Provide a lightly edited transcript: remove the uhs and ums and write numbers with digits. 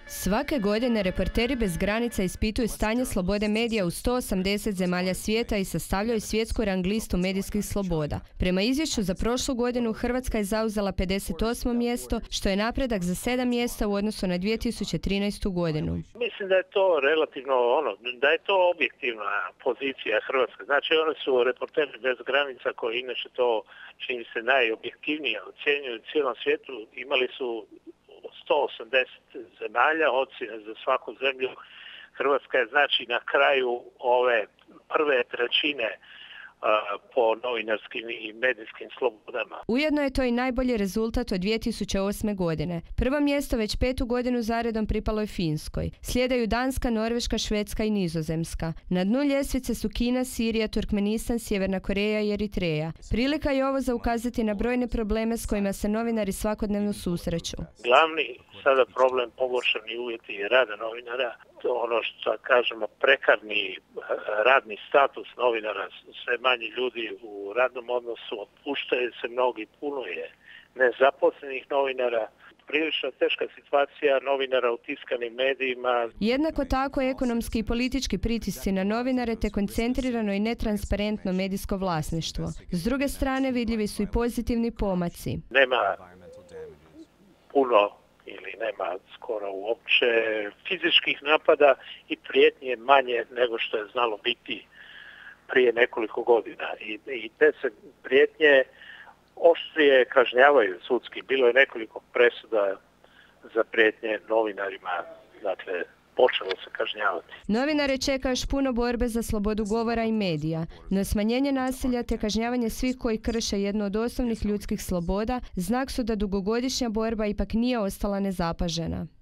Svake godine Reporteri bez granica ispituju stanje slobode medija u 180 zemalja svijeta i sastavljaju svjetsku rang listu medijskih sloboda. Prema izvješću za prošlu godinu Hrvatska je zauzela 58. mjesto, što je napredak za 7 mjesta u odnosu na 2013. godinu. Mislim da je to relativno da je to objektivna pozicija Hrvatske. Znači oni su Reporteri bez granica koji inače to čini se najobjektivnije ocjenjuju u cijelom svijetu, imali su 180 zemalja, ocjene za svaku zemlju. Hrvatska je znači na kraju ove prve trećine po novinarskim i medijskim slobodama. Ujedno je to i najbolji rezultat od 2008. godine. Prvo mjesto već 5. godinu zaredom pripalo je Finskoj. Slijedaju Danska, Norveška, Švedska i Nizozemska. Na dnu ljestvice su Kina, Sirija, Turkmenistan, Sjeverna Koreja i Eritreja. Prilika je ovo za ukazati na brojne probleme s kojima se novinari svakodnevno susreću. Glavni sada problem pogoršani uvjeti rada novinara, ono što kažemo prekarni radni status novinara, sve manje ljudi u radnom odnosu, otpuštaju se mnogi, puno je nezaposlenih novinara, prilično teška situacija novinara u tiskanim medijima. Jednako tako ekonomski i politički pritisci na novinare te koncentrirano i netransparentno medijsko vlasništvo. S druge strane vidljivi su i pozitivni pomaci. Nema puno ili nema skoro uopće fizičkih napada i prijetnje manje nego što je znalo biti prije nekoliko godina. I te se prijetnje oštrije kažnjavaju sudski. Bilo je nekoliko presuda za prijetnje novinarima, dakle počelo se kažnjavati. Novinare čeka još puno borbe za slobodu govora i medija, no smanjenje nasilja te kažnjavanje svih koji krše jednu od osnovnih ljudskih sloboda znak su da dugogodišnja borba ipak nije ostala nezapažena.